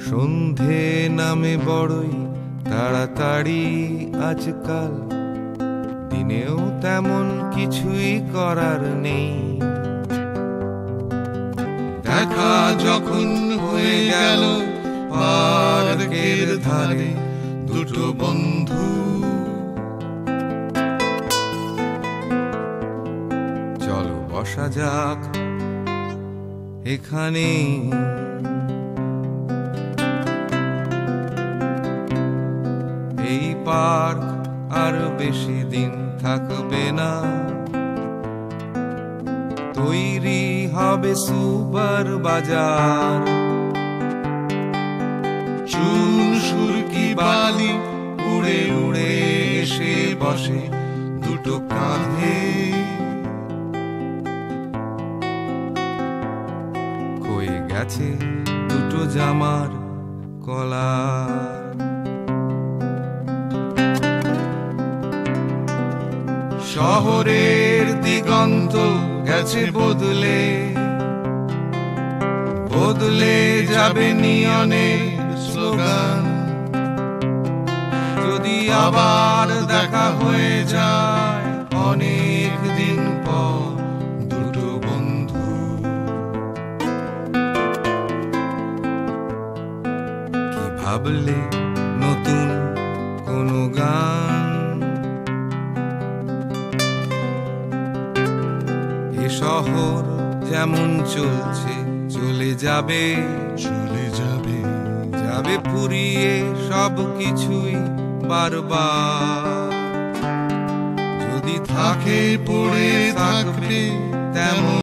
সন্ধে নামে বড়ই তাড়াতাড়ি আজকাল, দিনেও তেমন কিছুই করার নেই। দেখা যখন হয়ে গেল পার্কের ধারে দুটো বন্ধু, চলো বসা যাক এখানে। এই পার্ক আর বেশি দিন থাকবে না, তৈরি হবে সুপার বাজার। চুন সুরকি বালি উড়ে উড়ে এসে বসে দুটো কাঁধে। কয়ে গেছে দুটো জামার কলার। শহরের দিগন্ত গেছে বদলে, বদলে যাবে নিয়নের স্লোগান। যদি আবার দেখা হয়ে যায় অনেক দিন পর দুটো বন্ধু, কি ভাবলে নতুন কোনো গান? এ শহর যেমন চলছে চলে যাবে, চলে যাবে, যাবে ফুরিয়ে সব কিছুই বারবার। যদি থাকে পড়ে থাকবে তেমন